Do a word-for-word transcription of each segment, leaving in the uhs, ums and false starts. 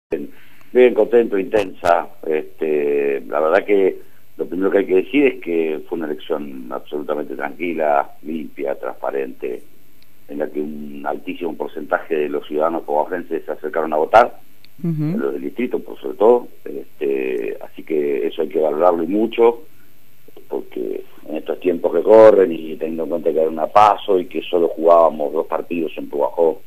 Bien, bien contento, intensa. Este, la verdad que lo primero que hay que decir es que fue una elección absolutamente tranquila, limpia, transparente, en la que un altísimo porcentaje de los ciudadanos coahuilenses se acercaron a votar, Uh-huh. los del distrito por sobre todo. Este, así que eso hay que valorarlo y mucho, porque en estos tiempos que corren y teniendo en cuenta que era una paso y que solo jugábamos dos partidos en Pujajó,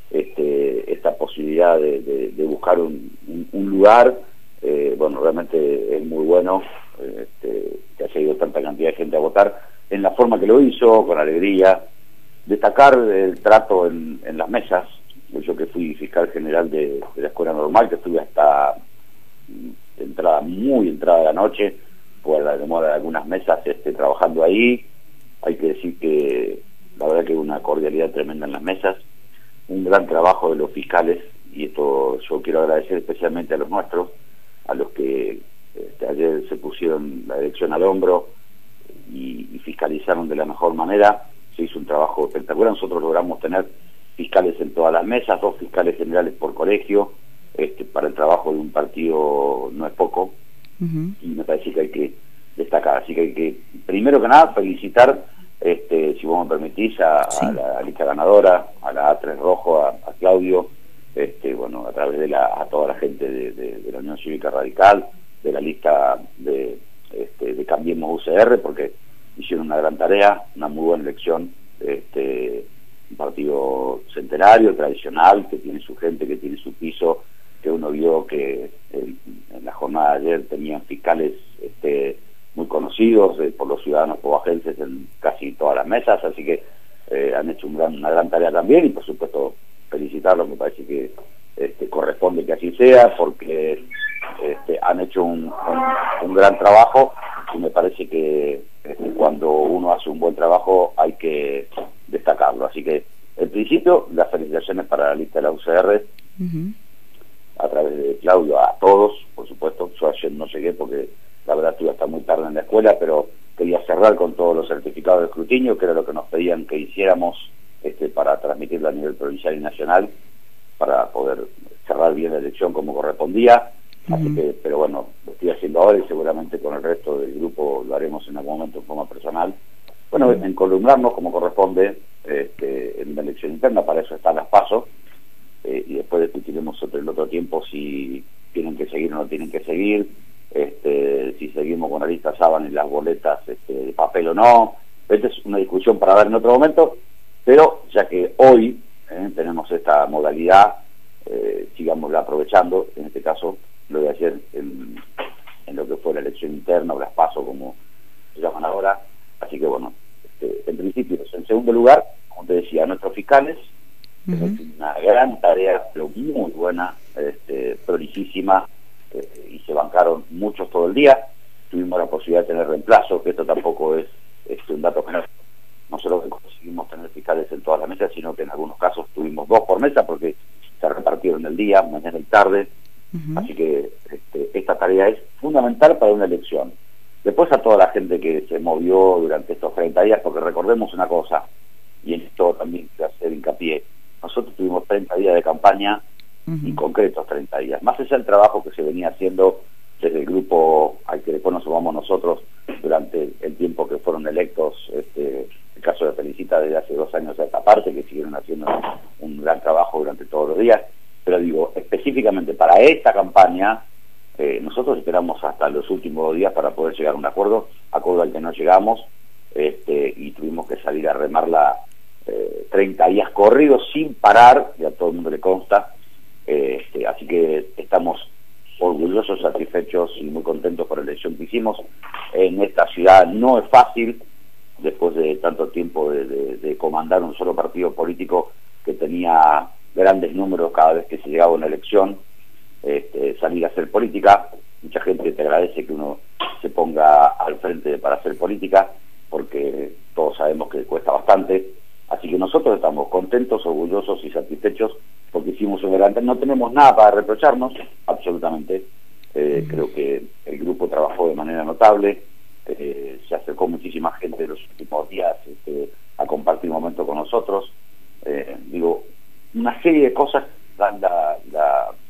este, esta posibilidad de, de, de buscar un, un, un lugar, eh, bueno, realmente es muy bueno este, que haya ido tanta cantidad de gente a votar en la forma que lo hizo, con alegría. Destacar el trato en, en las mesas. Yo que fui fiscal general de, de la escuela normal, que estuve hasta entrada, muy entrada de la noche, por la demora de algunas mesas este, trabajando ahí. Hay que decir que la verdad que hay una cordialidad tremenda en las mesas, un gran trabajo de los fiscales, y esto yo quiero agradecer especialmente a los nuestros, a los que este, ayer se pusieron la elección al hombro y, y fiscalizaron de la mejor manera. Se hizo un trabajo espectacular. Nosotros logramos tener fiscales en todas las mesas, dos fiscales generales por colegio. Este, para el trabajo de un partido no es poco, uh-huh. Y me parece que hay que destacar. Así que hay que, primero que nada, felicitar, este, si vos me permitís, a, sí. a la lista ganadora, a la A tres Rojo, a, a Claudio, este, bueno, a través de la, a toda la gente de, de, de la Unión Cívica Radical, de la lista de, este, de Cambiemos U C R, porque hicieron una gran tarea, una muy buena elección. Este, un partido centenario, tradicional, que tiene su gente, que tiene su piso, que uno vio que en, en la jornada de ayer tenían fiscales este, muy conocidos eh, por los ciudadanos coahuilenses en casi todas las mesas, así que eh, han hecho un gran, una gran tarea también, y por supuesto felicitarlos. Me parece que este, corresponde que así sea, porque este, han hecho un, un, un gran trabajo, y me parece que este, cuando uno hace un buen trabajo hay que destacarlo. Así que, en principio, las felicitaciones para la lista de la U C R, uh-huh. a través de Claudio, a todos, por supuesto. Yo ayer no llegué porque la verdad estuve hasta muy tarde en la escuela, pero quería cerrar con todos los certificados de escrutinio, que era lo que nos pedían que hiciéramos este, para transmitirlo a nivel provincial y nacional, para poder cerrar bien la elección como correspondía. Uh-huh. Así que, pero bueno, lo estoy haciendo ahora, y seguramente con el resto del grupo lo haremos en algún momento en forma personal. Bueno, uh-huh. encolumnarnos como corresponde este, en una elección interna. Para eso están las pasos, eh, y después discutiremos sobre el otro tiempo si tienen que seguir o no tienen que seguir, este, si seguimos con la lista sábana y las boletas este, de papel o no. Esta es una discusión para dar en otro momento, pero ya que hoy eh, tenemos esta modalidad, eh, sigámosla aprovechando. En este caso, lo de ayer en, en lo que fue la elección interna, o las pasos como se llaman ahora. Así que bueno, este, en principio, en segundo lugar, como te decía, nuestros fiscales, uh-huh. una gran tarea, pero muy buena, este, prolijísima, eh, y se bancaron muchos todo el día. Tuvimos la posibilidad de tener reemplazo, que esto tampoco es este, un dato menor. No solo que conseguimos tener fiscales en todas las mesas, sino que en algunos casos tuvimos dos por mesa, porque se repartieron el día, mañana y tarde. Uh-huh. Así que este, esta tarea es fundamental para una elección. Después, a toda la gente que se movió durante estos treinta días, porque recordemos una cosa, y en esto también quiero hacer hincapié: nosotros tuvimos treinta días de campaña, uh-huh. y concretos treinta días, más allá del trabajo que se venía haciendo desde el grupo al que después nos sumamos nosotros durante el tiempo que fueron electos, este, el caso de Felicita desde hace dos años a esta parte, que siguieron haciendo un gran trabajo durante todos los días. Pero digo, específicamente para esta campaña, eh, nosotros esperamos hasta los últimos días para poder llegar a un acuerdo, acuerdo al que no llegamos, este, y tuvimos que salir a remarla eh, treinta días corridos sin parar, y a todo el mundo le consta. Eh, este, así que estamos orgullosos, satisfechos y muy contentos por la elección que hicimos. En esta ciudad no es fácil, después de tanto tiempo de, de, de comandar un solo partido político que tenía grandes números cada vez que se llegaba a una elección, este, salir a hacer política. Mucha gente te agradece que uno se ponga al frente para hacer política, porque todos sabemos que cuesta bastante. Así que nosotros estamos contentos, orgullosos y satisfechos porque hicimos un gran... No tenemos nada para reprocharnos, absolutamente. Eh, mm. Creo que el grupo trabajó de manera notable. Eh, se acercó muchísima gente en los últimos días este, a compartir un momento con nosotros. Eh, digo, una serie de cosas dan la, la,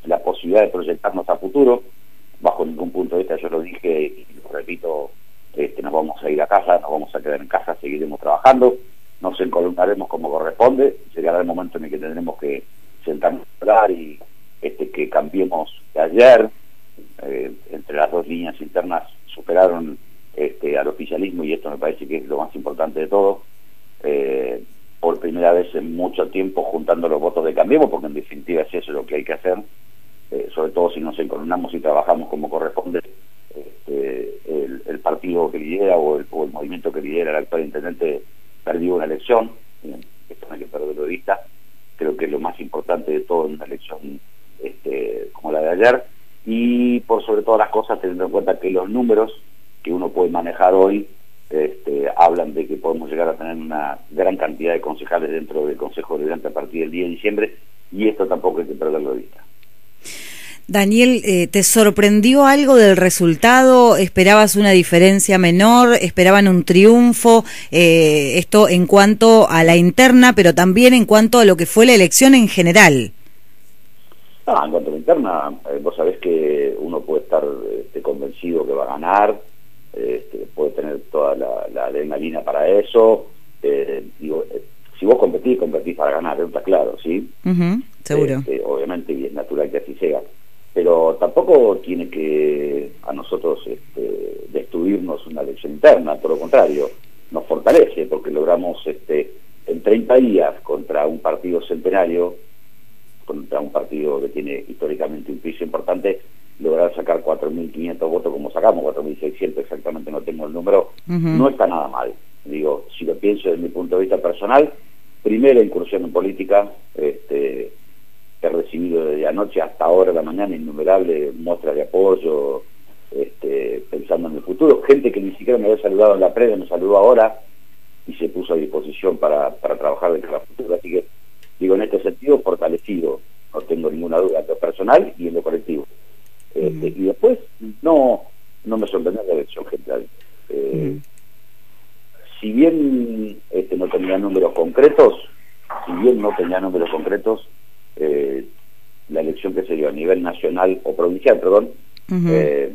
la posibilidad de proyectarnos a futuro. Bajo ningún punto de vista, yo lo dije y lo repito, este, nos vamos a ir a casa, nos vamos a quedar en casa, seguiremos trabajando, nos encolumnaremos como corresponde, llegará el momento en el que tendremos que sentarnos a hablar y este, que cambiemos de ayer. Eh, entre las dos líneas internas superaron este, al oficialismo, y esto me parece que es lo más importante de todo, eh, por primera vez en mucho tiempo juntando los votos de Cambiemos, porque en definitiva es eso lo que hay que hacer, eh, sobre todo si nos encolumnamos y trabajamos como corresponde. Este, el, el partido que lidera o el, o el movimiento que lidera el actual intendente perdió una elección, bien, esto no hay que perderlo de vista. Creo que es lo más importante de todo en una elección este, como la de ayer, y por sobre todas las cosas teniendo en cuenta que los números que uno puede manejar hoy este, hablan de que podemos llegar a tener una gran cantidad de concejales dentro del Consejo Deliberante a partir del diez de diciembre, y esto tampoco hay que perderlo de vista. Daniel, eh, ¿te sorprendió algo del resultado? ¿Esperabas una diferencia menor? ¿Esperaban un triunfo? Eh, esto en cuanto a la interna, pero también en cuanto a lo que fue la elección en general. Ah, en cuanto a la interna, eh, vos sabés que uno puede estar este, convencido que va a ganar, este, puede tener toda la, la adrenalina para eso. Eh, digo, eh, si vos competís, competís para ganar, eso está claro, ¿sí? Uh-huh, seguro. Este, obviamente, y es natural que así sea. Pero tampoco tiene que a nosotros este, destruirnos una elección interna, por lo contrario, nos fortalece, porque logramos este, en treinta días contra un partido centenario, contra un partido que tiene históricamente un piso importante, lograr sacar cuatro mil quinientos votos como sacamos, cuatro mil seiscientos exactamente, no tengo el número, uh-huh. No está nada mal. Digo, si lo pienso desde mi punto de vista personal, primera incursión en política, este he recibido desde anoche hasta ahora de la mañana innumerables muestras de apoyo, este, pensando en el futuro, gente que ni siquiera me había saludado en la previa, me saludó ahora y se puso a disposición para, para trabajar de cara a futuro. Así que, digo, en este sentido, fortalecido, no tengo ninguna duda, en lo personal y en lo colectivo. Este, uh-huh. Y después, no no me sorprendió la elección general. Eh, uh-huh. Si bien este, no tenía números concretos, si bien no tenía números concretos, Eh, la elección que se dio a nivel nacional o provincial, perdón, uh-huh. eh,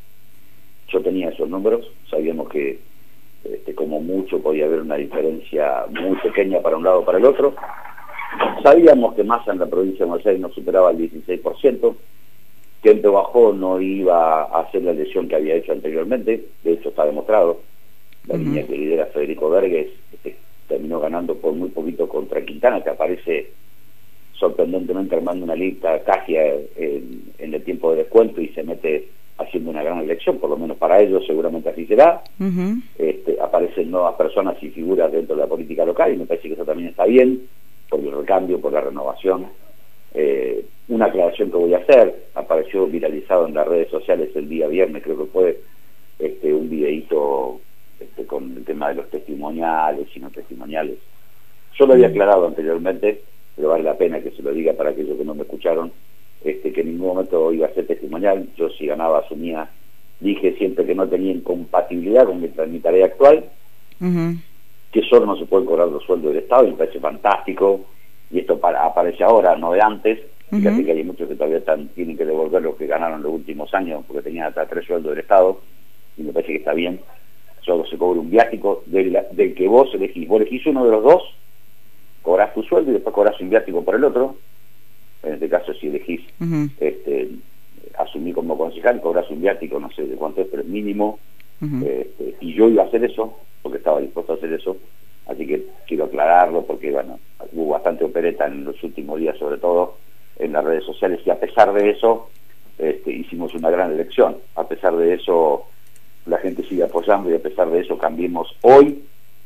yo tenía esos números, sabíamos que este, como mucho podía haber una diferencia muy pequeña para un lado o para el otro, sabíamos que Massa en la provincia de Buenos Aires no superaba el dieciséis por ciento, que en Bajo no iba a hacer la elección que había hecho anteriormente, de hecho está demostrado, la uh-huh. línea que lidera Federico Vergés este, terminó ganando por muy poquito contra Quintana, que aparece sorprendentemente armando una lista casi en, en el tiempo de descuento y se mete haciendo una gran elección, por lo menos para ellos seguramente así será. Uh-huh. este, aparecen nuevas personas y figuras dentro de la política local y me parece que eso también está bien, por el recambio, por la renovación. Eh, una aclaración que voy a hacer, apareció viralizado en las redes sociales el día viernes, creo que fue este, un videíto este, con el tema de los testimoniales y no testimoniales. Yo lo había aclarado anteriormente, pero vale la pena que se lo diga para aquellos que no me escucharon, este, que en ningún momento iba a ser testimonial. Yo si ganaba asumía, dije siempre que no tenía incompatibilidad con mi, mi tarea actual, uh-huh. que solo no se pueden cobrar los sueldos del Estado, y me parece fantástico, y esto para, aparece ahora, no de antes. Uh-huh. Fíjate que hay muchos que todavía están, tienen que devolver lo que ganaron los últimos años, porque tenían hasta tres sueldos del Estado, y me parece que está bien. Solo se cobra un viático del, del que vos elegís. Vos elegís uno de los dos, cobrás tu sueldo y después cobrás un viático por el otro. En este caso, si elegís uh-huh. este, asumir como concejal, cobrás un viático, no sé de cuánto es, pero mínimo. Uh-huh. este, y yo iba a hacer eso, porque estaba dispuesto a hacer eso. Así que quiero aclararlo, porque bueno, hubo bastante opereta en los últimos días, sobre todo en las redes sociales, y a pesar de eso, este, hicimos una gran elección. A pesar de eso, la gente sigue apoyando, y a pesar de eso, Cambiemos hoy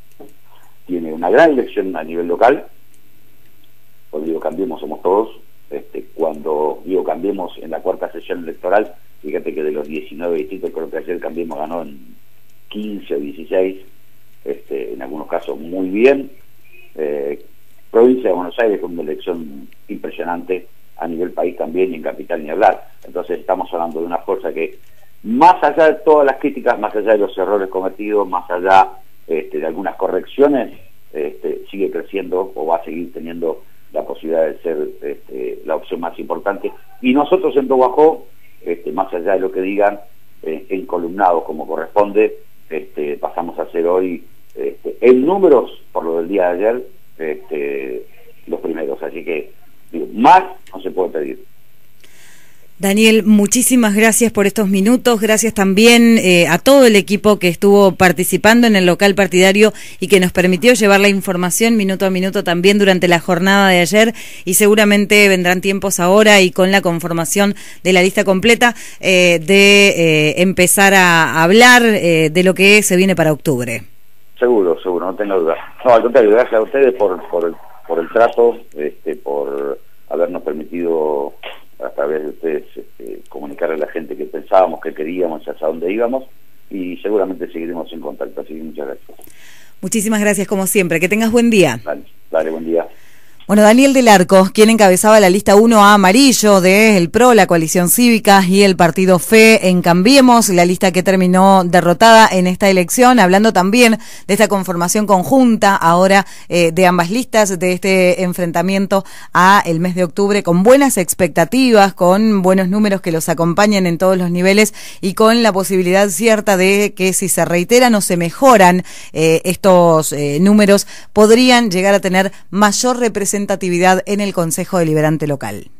tiene una gran elección a nivel local. Cuando digo Cambiemos somos todos. Este, cuando digo Cambiemos en la cuarta sesión electoral, fíjate que de los diecinueve distritos, creo que ayer Cambiemos ganó en quince o dieciséis, este, en algunos casos muy bien. Eh, provincia de Buenos Aires con una elección impresionante, a nivel país también, y en capital ni hablar. Entonces estamos hablando de una fuerza que, más allá de todas las críticas, más allá de los errores cometidos, más allá Este, de algunas correcciones, este, sigue creciendo o va a seguir teniendo la posibilidad de ser este, la opción más importante. Y nosotros en Toguajó, este, más allá de lo que digan, eh, encolumnados como corresponde, este, pasamos a ser hoy, este, en números, por lo del día de ayer, este, los primeros. Así que, digo, más no se puede pedir. Daniel, muchísimas gracias por estos minutos, gracias también eh, a todo el equipo que estuvo participando en el local partidario y que nos permitió llevar la información minuto a minuto también durante la jornada de ayer, y seguramente vendrán tiempos ahora y con la conformación de la lista completa eh, de eh, empezar a hablar eh, de lo que se viene para octubre. Seguro, seguro, no tengo duda. No, al contrario, gracias a ustedes por, por, el, por el trato, este, por habernos permitido a través de ustedes este, comunicarle a la gente que pensábamos, que queríamos, hacia dónde íbamos, y seguramente seguiremos en contacto. Así que muchas gracias. Muchísimas gracias como siempre, que tengas buen día. Dale, dale, buen día. Bueno, Daniel del Arco, quien encabezaba la lista uno A amarillo de el P R O, la Coalición Cívica y el Partido Fe en Cambiemos, la lista que terminó derrotada en esta elección, hablando también de esta conformación conjunta ahora eh, de ambas listas, de este enfrentamiento a el mes de octubre, con buenas expectativas, con buenos números que los acompañan en todos los niveles y con la posibilidad cierta de que si se reiteran o se mejoran eh, estos eh, números, podrían llegar a tener mayor representación en el Consejo Deliberante local.